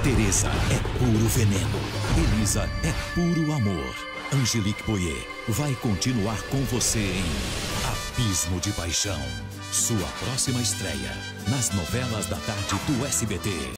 Teresa é puro veneno. Elisa é puro amor. Angelique Boyer vai continuar com você em Abismo de Paixão. Sua próxima estreia nas novelas da tarde do SBT.